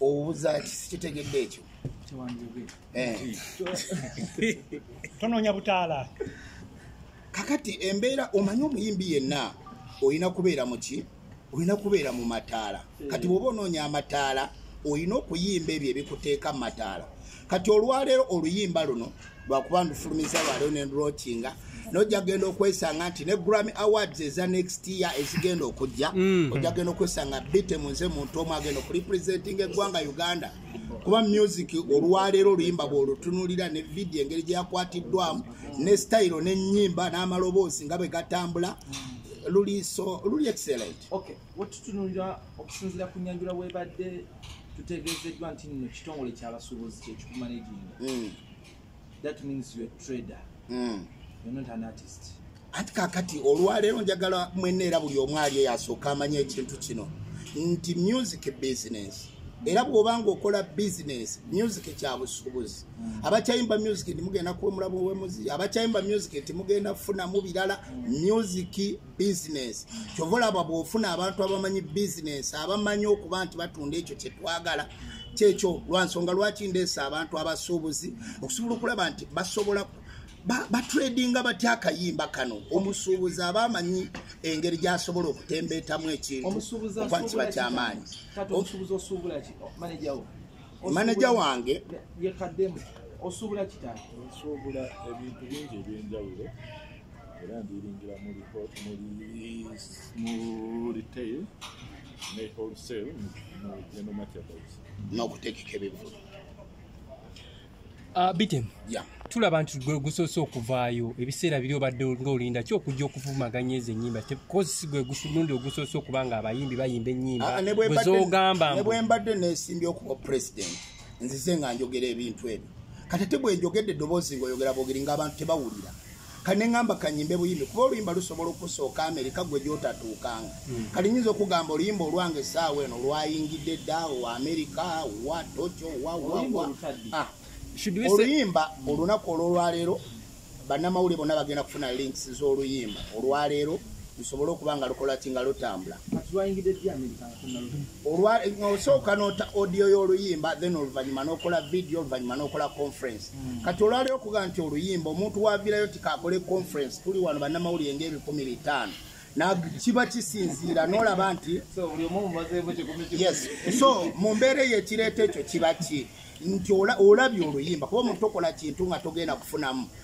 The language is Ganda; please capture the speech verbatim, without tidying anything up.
obuuza kitegedde ekyo tononya butaala kakati embeera omanyi omuyimbi yenna olina kubeera mu ki olina kubeera mu mataala kati bw'oba onoonya amataala olina okuyimba ebyo ebikuteeka mu mataala kati olwaleero oluyimba luno lwakuba ndufulumiza lwaleero ne ndulookinga nojja genda okwesanga nti ne Grammy Awards eza next year ezigenda okujja ojja genda okwesanga Bitem nze muntu omu agenda okurepresenting eggwanga Uganda kuba music olwaleero oluyimba bw'olutunulira ne video engeri gye yakwatiddwamu ne style n'ennyimba n'amaloboozi nga bwe gatambula luli so luli excellent. Okay, watutunulira okusinzira ku nyanjula webadde tutegezeddwa nti nno kitongole ky'abasuubuzi kyekikumanaging. Mm. That means you're a trader. Mm. You're not an artist. Ati kakati olwaleero njagala mwenna era buli omu ali yasooka amanye ekintu kino nti music business era bw'obanga okola business music kya busuubuzi abakyayimba music ntimugenda kuwemula buwemuzi abakyayimba music ntimugenda kufunamu birala music business kyova olaba bw'ofuna abantu abamanyi business abamanyi okuba nti batunda ekyo kye twagala kyekyo lwansonga lwaki ndeesa abantu abasuubuzi okusobola okulaba nti basobola ba, ba trading batya akayimba kano omusuubuzi abamanyi engeri gy'asobola okutembeetamu ekintu okuba kiba ky'amaanyi. Omusuubuzi osuubula ki manager wo manager wange yekaddemu osuubula kitali osuubula ebintu bingi ebyenjawulo era ndiringira mu retail ne wholesale mu general materials n'okuteekeka ebivulu. Uh, Bitem, yeah. Tulaba nti gwe gusoose okuvaayo ebiseera biri obadde ng'olinda ki okujja okuvumaganya ezo ennyimba tekozi gwe gusulundi ogusoose okuba nga abayimbi bayimba ennyimba bwe zoogamba ne bwe mbadde neesimbye okuba president nzize nga njogera ebintu ebyo kati ate bwe njogedde eddoboozi ng'oyogera boogeri ng'abantu tebawulira kati ne ŋŋamba kanyimbe buyimbi kuba oluyimba lusobola okusooka Amerika gwe gy'otatuukanga kati nnyinza okugamba oluyimba olwange essaawa eno lwayingidde dda wa Amerika wa Tokyo wa wa wa oluyimba olunaku olwolwaleero bannamawulire bonna bagenda kufuna links z'oluyimba olwaleero lusobole okuba nga lukola ki nga lutambula osooka nota audio y'oluyimba then oluvannyuma n'okola video oluvannyuma n'okola conference kati olwaleero okuga nti oluyimba omuntu waavirayo tikakole conference tuli wano bannamawulire ng'ebikumi bitaano kiba kisinziira n'olaba nti yes so mu mbeera y'ekireeta ekyo kiba ki nti olabye oluyimba kuba omuntu okola kintu nga togenda kufunamu